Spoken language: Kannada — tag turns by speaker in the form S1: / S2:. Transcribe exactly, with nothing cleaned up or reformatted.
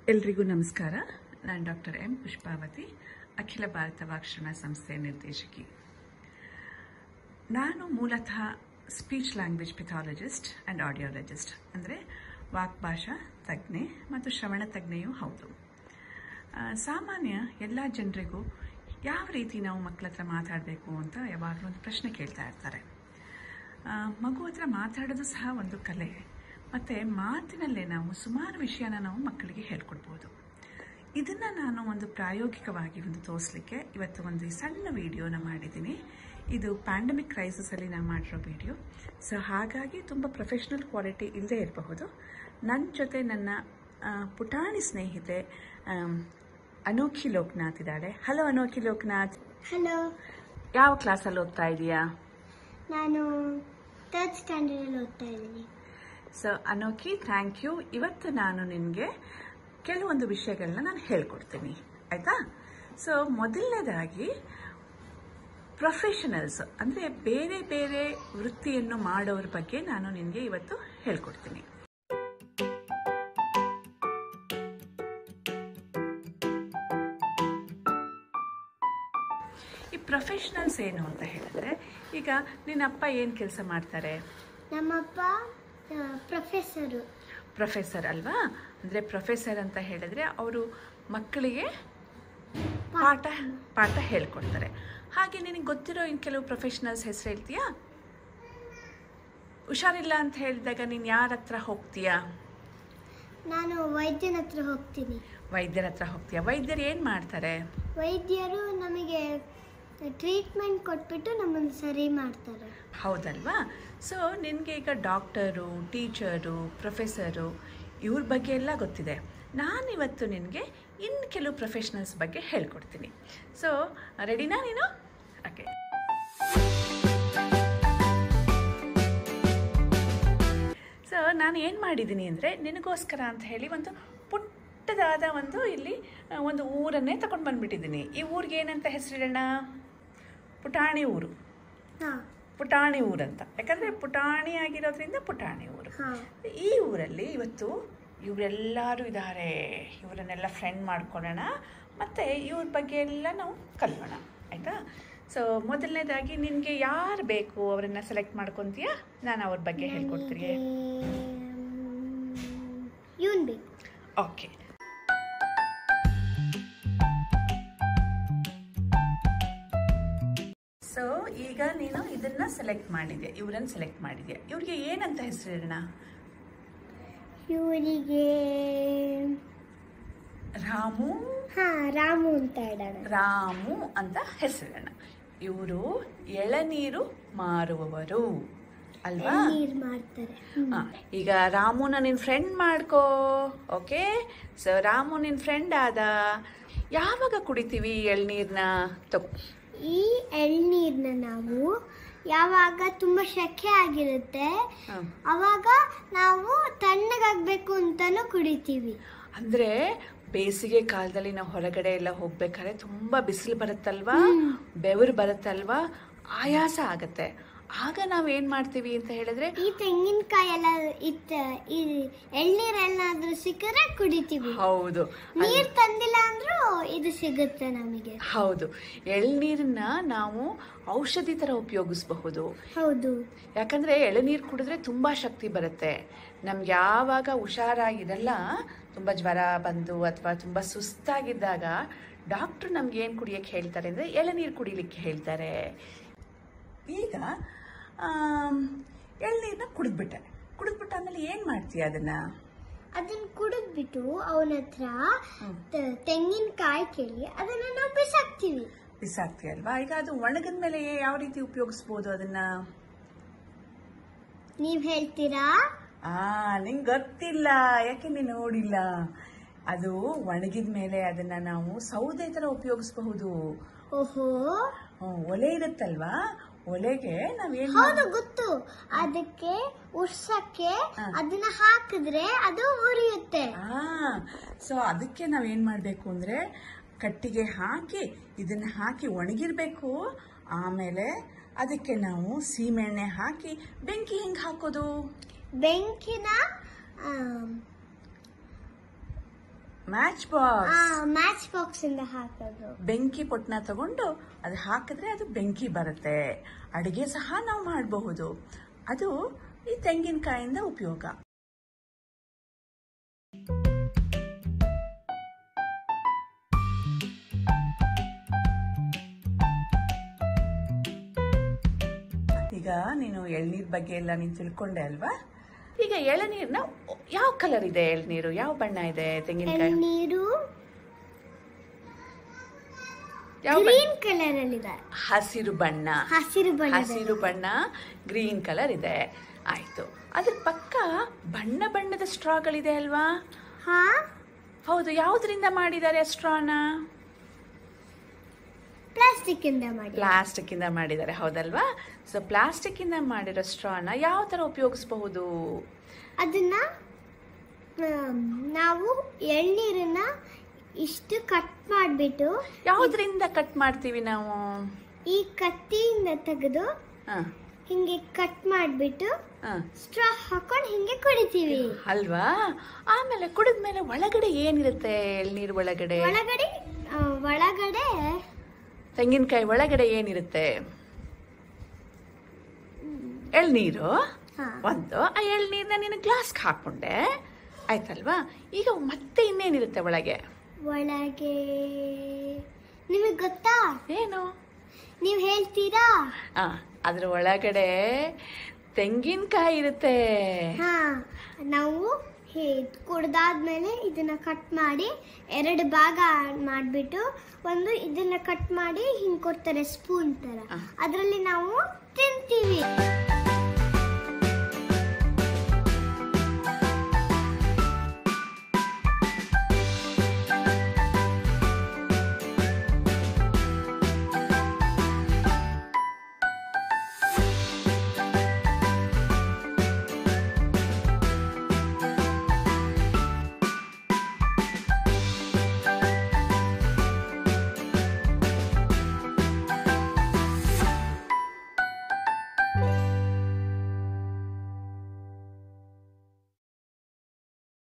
S1: ಎಲ್ರಿಗೂ ನಮಸ್ಕಾರ. ನಾನು ಡಾಕ್ಟರ್ ಎಂ ಪುಷ್ಪಾವತಿ, ಅಖಿಲ ಭಾರತ ವಾಕ್ಶರಣ ಸಂಸ್ಥೆಯ ನಿರ್ದೇಶಕಿ. ನಾನು ಮೂಲತಃ speech language pathologist and audiologist, ಅಂದರೆ ವಾಕ್ಭಾಷಾ ತಜ್ಞೆ ಮತ್ತು ಶ್ರವಣ ತಜ್ಞೆಯೂ ಹೌದು. ಸಾಮಾನ್ಯ ಎಲ್ಲ ಜನರಿಗೂ ಯಾವ ರೀತಿ ನಾವು ಮಕ್ಕಳ ಹತ್ರ ಮಾತಾಡಬೇಕು ಅಂತ ಯಾವಾಗಲೂ ಒಂದು ಪ್ರಶ್ನೆ ಕೇಳ್ತಾ ಇರ್ತಾರೆ. ಮಗು ಹತ್ರ ಮಾತಾಡೋದು ಸಹ ಒಂದು ಕಲೆ, ಮತ್ತು ಮಾತಿನಲ್ಲೇ ನಾವು ಸುಮಾರು ವಿಷಯನ ನಾವು ಮಕ್ಕಳಿಗೆ ಹೇಳ್ಕೊಡ್ಬೋದು. ಇದನ್ನು ನಾನು ಒಂದು ಪ್ರಾಯೋಗಿಕವಾಗಿ ಒಂದು ತೋರಿಸಲಿಕ್ಕೆ ಇವತ್ತು ಒಂದು ಸಣ್ಣ ವಿಡಿಯೋನ ಮಾಡಿದ್ದೀನಿ. ಇದು ಪ್ಯಾಂಡಮಿಕ್ ಕ್ರೈಸಿಸಲ್ಲಿ ನಾನು ಮಾಡಿರೋ ವಿಡಿಯೋ. ಸೊ ಹಾಗಾಗಿ ತುಂಬ ಪ್ರೊಫೆಷ್ನಲ್ ಕ್ವಾಲಿಟಿ ಇಲ್ಲದೇ ಇರಬಹುದು. ನನ್ನ ಜೊತೆ ನನ್ನ ಪುಟಾಣಿ ಸ್ನೇಹಿತೆ ಅನೋಖಿ ಲೋಕನಾಥ್ ಇದ್ದಾಳೆ. ಹಲೋ ಅನೋಖಿ ಲೋಕನಾಥ್.
S2: ಹಲೋ.
S1: ಯಾವ ಕ್ಲಾಸಲ್ಲಿ ಓದ್ತಾ ಇದೀಯಾ?
S2: ನಾನು ಥರ್ಡ್ ಸ್ಟ್ಯಾಂಡರ್ಡಲ್ಲಿ ಓದ್ತಾ ಇದ್ದೀನಿ.
S1: So Anokhi, thank you. ಇವತ್ತು ನಾನು ನಿನಗೆ ಕೆಲವೊಂದು ವಿಷಯಗಳನ್ನ ನಾನು ಹೇಳ್ಕೊಡ್ತೀನಿ, ಆಯಿತಾ? ಸೊ ಮೊದಲನೇದಾಗಿ ಪ್ರೊಫೆಷನಲ್ಸ್ ಅಂದರೆ ಬೇರೆ ಬೇರೆ ವೃತ್ತಿಯನ್ನು ಮಾಡೋರ ಬಗ್ಗೆ ನಾನು ನಿನಗೆ ಇವತ್ತು ಹೇಳ್ಕೊಡ್ತೀನಿ. ಈ ಪ್ರೊಫೆಷನಲ್ಸ್ ಏನು ಅಂತ ಹೇಳಿದ್ರೆ, ಈಗ ನಿನ್ನಪ್ಪ ಏನು ಕೆಲಸ ಮಾಡ್ತಾರೆ?
S2: ನಮ್ಮಪ್ಪ ಪ್ರೊಫೆಸರು.
S1: ಪ್ರೊಫೆಸರ್ ಅಲ್ವಾ? ಅಂದರೆ ಪ್ರೊಫೆಸರ್ ಅಂತ ಹೇಳಿದ್ರೆ ಅವರು ಮಕ್ಕಳಿಗೆ ಪಾಠ ಪಾಠ ಹೇಳ್ಕೊಡ್ತಾರೆ. ಹಾಗೆ ನಿನಗೆ ಗೊತ್ತಿರೋ ಇನ್ನು ಕೆಲವು ಪ್ರೊಫೆಷನಲ್ಸ್ ಹೆಸರು ಹೇಳ್ತೀಯಾ? ಹುಷಾರಿಲ್ಲ ಅಂತ ಹೇಳಿದಾಗ ನೀನು ಯಾರ ಹತ್ರ ಹೋಗ್ತೀಯಾ?
S2: ನಾನು ವೈದ್ಯನ ಹತ್ರ ಹೋಗ್ತೀನಿ.
S1: ವೈದ್ಯರ ಹತ್ರ ಹೋಗ್ತೀಯಾ? ವೈದ್ಯರು ಏನು ಮಾಡ್ತಾರೆ?
S2: ವೈದ್ಯರು ನಮಗೆ ಟ್ರೀಟ್ಮೆಂಟ್ ಕೊಟ್ಬಿಟ್ಟು ನಮ್ಮನ್ನು ಸರಿ ಮಾಡ್ತಾರೆ.
S1: ಹೌದಲ್ವಾ? ಸೊ ನಿನಗೆ ಈಗ ಡಾಕ್ಟರು, ಟೀಚರು, ಪ್ರೊಫೆಸರು ಇವ್ರ ಬಗ್ಗೆ ಎಲ್ಲ ಗೊತ್ತಿದೆ. ನಾನಿವತ್ತು ನಿನಗೆ ಇನ್ನು ಕೆಲವು ಪ್ರೊಫೆಷನಲ್ಸ್ ಬಗ್ಗೆ ಹೇಳ್ಕೊಡ್ತೀನಿ. ಸೊ ರೆಡಿನಾ ನೀನು? ಓಕೆ. ಸೊ ನಾನು ಏನು ಮಾಡಿದ್ದೀನಿ ಅಂದರೆ, ನಿನಗೋಸ್ಕರ ಅಂತ ಹೇಳಿ ಒಂದು ಪುಟ್ಟದಾದ ಒಂದು ಇಲ್ಲಿ ಒಂದು ಊರನ್ನೇ ತಗೊಂಡು ಬಂದುಬಿಟ್ಟಿದ್ದೀನಿ. ಈ ಊರಿಗೆ ಏನಂತ ಹೆಸರಿಡೋಣ? ಪುಟಾಣಿ ಊರು.
S2: ಹಾಂ,
S1: ಪುಟಾಣಿ ಊರಂತ. ಯಾಕಂದರೆ ಪುಟಾಣಿ ಆಗಿರೋದ್ರಿಂದ ಪುಟಾಣಿ ಊರು. ಈ ಊರಲ್ಲಿ ಇವತ್ತು ಇವರೆಲ್ಲರೂ ಇದ್ದಾರೆ. ಇವರನ್ನೆಲ್ಲ ಫ್ರೆಂಡ್ ಮಾಡ್ಕೊಳ್ಳೋಣ ಮತ್ತು ಇವ್ರ ಬಗ್ಗೆ ಎಲ್ಲ ನಾವು ಕಲಿಯೋಣ, ಆಯಿತಾ? ಸೊ ಮೊದಲನೇದಾಗಿ ನಿನಗೆ ಯಾರು ಬೇಕು ಅವರನ್ನು ಸೆಲೆಕ್ಟ್ ಮಾಡ್ಕೊತೀಯಾ? ನಾನು ಅವ್ರ ಬಗ್ಗೆ ಹೇಳ್ಕೊಡ್ತೀನಿ.
S2: ಇವನು ಬೇಕು.
S1: ಓಕೆ. ಸೊ ಈಗ ನೀನು ಇದನ್ನ ಸೆಲೆಕ್ಟ್ ಮಾಡಿದ್ಯಾ, ಇವರನ್ನು ಸೆಲೆಕ್ಟ್ ಮಾಡಿದ್ಯಾ. ಇವ್ರಿಗೆ ಏನಂತ ಹೆಸರಿಡೋಣ?
S2: ಇವರಿಗೆ
S1: ರಾಮು.
S2: ಹಾ, ರಾಮು ಅಂತ ಇಡೋಣ.
S1: ರಾಮು ಅಂತ ಹೆಸರಿಡೋಣ. ಇವರು ಎಳನೀರು ಮಾರುವವರು ಅಲ್ವಾ?
S2: ನೀರು ಮಾಡ್ತಾರೆ.
S1: ಈಗ ರಾಮುನ ನಿನ್ನ ಫ್ರೆಂಡ್ ಮಾಡ್ಕೋ. ಓಕೆ. ಸೊ ರಾಮು ನಿನ್ನ ಫ್ರೆಂಡ್ ಆದ. ಯಾವಾಗ ಕುಡಿತೀವಿ ಎಳ್ನೀರನ್ನ? ತಗೋ.
S2: ಈ ಎಳ್ನೀರನ್ನ ನಾವು ಯಾವಾಗ ತುಂಬ ಶೆಕೆ ಆಗಿರುತ್ತೆ ಅವಾಗ ನಾವು ತಣ್ಣಗಾಗಬೇಕು ಅಂತಾನು ಕುಡಿತೀವಿ.
S1: ಅಂದರೆ ಬೇಸಿಗೆ ಕಾಲದಲ್ಲಿ ನಾವು ಹೊರಗಡೆ ಎಲ್ಲ ಹೋಗ್ಬೇಕಾದ್ರೆ ತುಂಬ ಬಿಸಿಲು ಬರುತ್ತಲ್ವಾ, ಬೆವರು ಬರುತ್ತಲ್ವಾ, ಆಯಾಸ ಆಗತ್ತೆ. ಆಗ ನಾವು ಏನು ಮಾಡ್ತೀವಿ ಅಂತ ಹೇಳಿದ್ರೆ,
S2: ಈ ತೆಂಗಿನಕಾಯಿ ಎಲ್ಲ ಇತ್ತ ಈ ಎಳ್ನೀರೆಲ್ಲಾದ್ರೂ ಸಿಕ್ಕರೆ ಕುಡಿತೀವಿ.
S1: ಹೌದು.
S2: ನೀರು ತಂದಿಲ್ಲ ಅಂದ್ರೂ ಇದು ಸಿಗುತ್ತೆ ನಮಗೆ.
S1: ಹೌದು. ಎಳ್ನೀರನ್ನ ನಾವು ಔಷಧಿ ಥರ ಉಪಯೋಗಿಸಬಹುದು.
S2: ಹೌದು.
S1: ಯಾಕಂದರೆ ಎಳನೀರು ಕುಡಿದ್ರೆ ತುಂಬ ಶಕ್ತಿ ಬರುತ್ತೆ. ನಮ್ಗೆ ಯಾವಾಗ ಹುಷಾರಾಗಿರಲ್ಲ, ತುಂಬ ಜ್ವರ ಬಂದು ಅಥವಾ ತುಂಬ ಸುಸ್ತಾಗಿದ್ದಾಗ ಡಾಕ್ಟ್ರು ನಮ್ಗೆ ಏನು ಕುಡಿಯೋಕ್ಕೆ ಹೇಳ್ತಾರೆ ಅಂದರೆ ಎಳನೀರು ಕುಡಿಲಿಕ್ಕೆ ಹೇಳ್ತಾರೆ. ಈಗ ಎಳ್ನೀರನ್ನ ಕುಡಿದ್ಬಿಟ್ಟೆ. ಕುಡಿದ್ಬಿಟ್ಟು ಆಮೇಲೆ ಏನು ಮಾಡ್ತೀಯ? ಅದನ್ನ
S2: ಅದನ್ನ ಕುಡಿದ್ಬಿಟ್ಟು ಅವನ ಹತ್ರ ತೆಂಗಿನಕಾಯಿ ಕೇಳಿ ಅದನ್ನ ನಾವು ಬಿಸಾಕ್ತೀವಿ.
S1: ಬಿಸಾಕ್ತೀವಿ ಅಲ್ವಾ? ಈಗ ಅದು ಒಣಗಿದ ಮೇಲೆ ಯಾವ ರೀತಿ ಉಪಯೋಗಿಸ್ಬೋದು ಅದನ್ನ?
S2: ನೀವ್ ಹೇಳ್ತೀರಾ?
S1: ಆ ನಿಂಗೆ ಗೊತ್ತಿಲ್ಲ, ಯಾಕೆ ನೀನು ನೋಡಿಲ್ಲ. ಅದು ಒಣಗಿದ ಮೇಲೆ ಅದನ್ನ ನಾವು ಸೌದೆ ತರ ಉಪಯೋಗಿಸಬಹುದು.
S2: ಓಹೋ.
S1: ಒಲೆ ಇರುತ್ತಲ್ವಾ, ಒಲೆಗೆ ನಾವೇನು?
S2: ಹೌದು, ಗೊತ್ತು. ಅದಕ್ಕೆ ಉರ್ಸಕ್ಕೆ ಅದನ್ನ ಹಾಕಿದ್ರೆ ಅದು ಉರಿಯುತ್ತೆ.
S1: ಹಾ. ಸೊ ಅದಕ್ಕೆ ನಾವೇನ್ ಮಾಡ್ಬೇಕು ಅಂದ್ರೆ, ಕಟ್ಟಿಗೆ ಹಾಕಿ ಇದನ್ನ ಹಾಕಿ ಒಣಗಿರ್ಬೇಕು. ಆಮೇಲೆ ಅದಕ್ಕೆ ನಾವು ಸೀಮೆಎಣ್ಣೆ ಹಾಕಿ ಬೆಂಕಿ ಹೆಂಗ್ ಹಾಕೋದು?
S2: ಬೆಂಕಿನ
S1: ಮ್ಯಾಚ್ ಬಾಕ್ಸ್.
S2: ಮ್ಯಾಚ್ ಬಾಕ್ಸ್ ಇಂದ ಹಾಕೋದು.
S1: ಬೆಂಕಿ ಪೊಟ್ನ ತಗೊಂಡು ಅದು ಹಾಕಿದ್ರೆ ಅದು ಬೆಂಕಿ ಬರುತ್ತೆ. ಅಡಿಗೆ ಸಹ ನಾವು ಮಾಡಬಹುದು. ಅದು ಈ ತೆಂಗಿನಕಾಯಿಂದ ಉಪಯೋಗ. ಈಗ ನೀನು ಎಳ್ನೀರ್ ಬಗ್ಗೆ ಎಲ್ಲ ನೀನು ತಿಳ್ಕೊಂಡೆ ಅಲ್ವಾ? ಈಗ ಎಳನೀರ್ನ ಯಾವ ಕಲರ್ ಇದೆ? ಎಳ್ನೀರು ಯಾವ ಬಣ್ಣ ಇದೆ? ತೆಂಗಿನಕಾಯಿ
S2: ನೀರು
S1: ಯಾವ
S2: ಗ್ರೀನ್ ಕಲರ್ ಅಲ್ಲಿ ಇದೆ.
S1: ಹಸಿರು ಬಣ್ಣ.
S2: ಹಸಿರು ಬಣ್ಣ.
S1: ಹಸಿರು ಬಣ್ಣ ಗ್ರೀನ್ ಕಲರ್ ಇದೆ. ಆಯ್ತು. ಅದ್ರ ಪಕ್ಕ ಬಣ್ಣ ಬಣ್ಣದ ಸ್ಟ್ರಾಗಳಿದೆ ಅಲ್ವಾ?
S2: ಹಾ
S1: ಹೌದು. ಯಾವುದರಿಂದ ಮಾಡಿದ್ದಾರೆ ಸ್ಟ್ರಾನ?
S2: ಪ್ಲಾಸ್ಟಿಕ್ ಇಂದ ಮಾಡಿ.
S1: ಪ್ಲಾಸ್ಟಿಕ್ ಇಂದ ಮಾಡಿದ್ದಾರೆ, ಹೌದಲ್ವಾ? ಸೊ ಪ್ಲಾಸ್ಟಿಕ್ ಇಂದ ಮಾಡಿರೋ ಸ್ಟ್ರಾನ ಯಾವ ತರ ಉಪಯೋಗಿಸಬಹುದು?
S2: ಅದನ್ನ ನಾವು ಎಳ್ನೀರನ್ನ ಇಷ್ಟು ಕಟ್ ಮಾಡಿಬಿಟ್ಟು.
S1: ಯಾವ್ದ್ರಿಂದ ಕಟ್ ಮಾಡ್ತೀವಿ ನಾವು?
S2: ಈ ಕತ್ತಿಯಿಂದ ತೆಗೆದು ಹಿಂಗೆ ಕಟ್ ಮಾಡಿಬಿಟ್ಟು ಸ್ಟ್ರಾ ಹಾಕೊಂಡು ಹಿಂಗೆ ಕುಡಿತೀವಿ
S1: ಅಲ್ವಾ? ಆಮೇಲೆ ಕುಡಿದ್ಮೇಲೆ ಒಳಗಡೆ ಏನಿರುತ್ತೆ? ಎಳ್ನೀರು ಒಳಗಡೆ
S2: ಒಳಗಡೆ ಒಳಗಡೆ
S1: ತೆಂಗಿನಕಾಯಿ ಒಳಗಡೆ ಏನಿರುತ್ತೆ? ಎಳ್ನೀರು ಒಂದು. ಆ ಎಳ್ನೀರ್ನ ನೀನು ಗ್ಲಾಸ್ಗೆ ಹಾಕೊಂಡೆ, ಆಯ್ತಲ್ವಾ? ಈಗ ಮತ್ತೆ ಇನ್ನೇನಿರುತ್ತೆ ಒಳಗೆ?
S2: ಒಳಗೆ ನಿಮಗೆ ಗೊತ್ತಾ?
S1: ಏನು?
S2: ನೀವು ಹೇಳ್ತೀರಾ?
S1: ಆ ಅದ್ರ ಒಳಗಡೆ ತೆಂಗಿನಕಾಯಿ ಇರುತ್ತೆ.
S2: ಹಾ, ನಾವು ಕುಡ್ದಾದ್ಮೇಲೆ ಇದನ್ನ ಕಟ್ ಮಾಡಿ ಎರಡು ಭಾಗ ಮಾಡಿಬಿಟ್ಟು ಒಂದು ಇದನ್ನ ಕಟ್ ಮಾಡಿ ಹಿಂಗ್ ಕೊಡ್ತಾರೆ ಸ್ಪೂನ್ ತರ. ಅದರಲ್ಲಿ ನಾವು ತಿಂತೀವಿ.